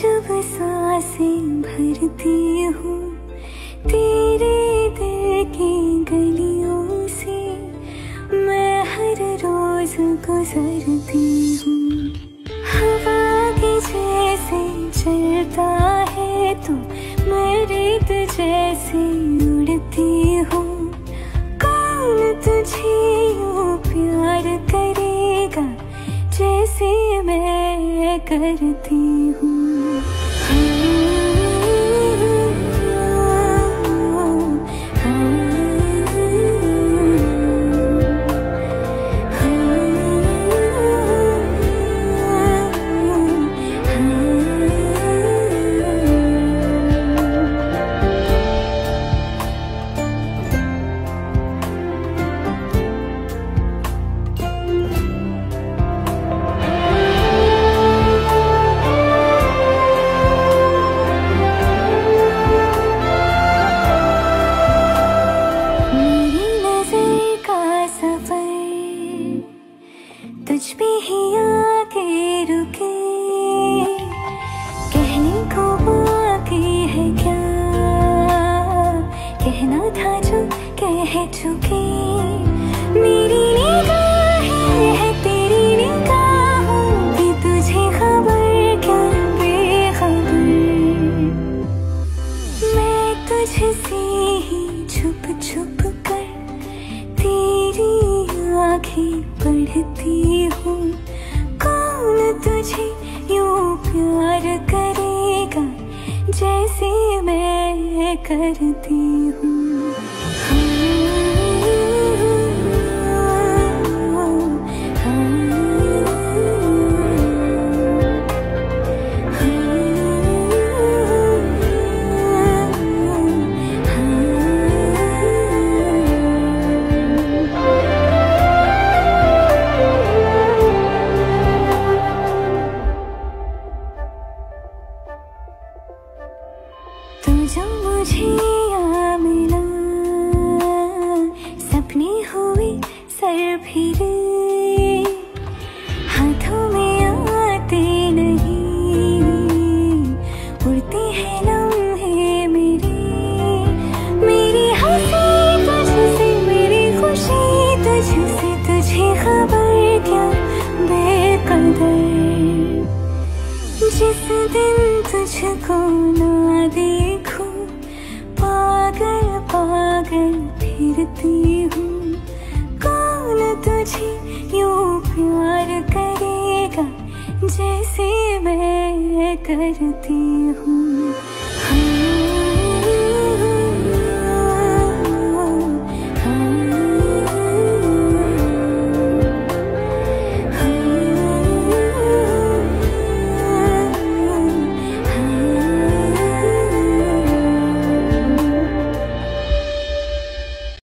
जब सांसें भरती हूँ तेरे दिल की गलियों से, मैं हर रोज गुजरती हूँ। हवा के जैसे चलता है तो मैं रेत जैसे उड़ती हूँ। कौन तुझे यूँ प्यार करेगा जैसे मैं करती हूँ। तुझ पे ही आके रुके, कहने को बाकी है क्या, कहना था जो कह चुके। मेरी निगाहें है तेरी निगाहों की, तुझे खबर क्या बेखबर। मैं तुझसे ही छुप छुप कर तेरी आँखें पढ़ती हूँ। कौन तुझे यूँ प्यार करेगा जैसे मैं करती हूँ। तू जो मुझे यहाँ मिला, सपने हुए सर फिरे, हाथों में आते नहीं, उड़ते हैं लम्हे मेरे। मेरी हंसी तुझसे, मेरी खुशी तुझसे, तुझे खबर क्या बेकदर। जिस दिन तुझको ना देखूं पागल पागल फिरती हूँ। कौन तुझे यूँ प्यार करेगा जैसे मैं करती हूँ।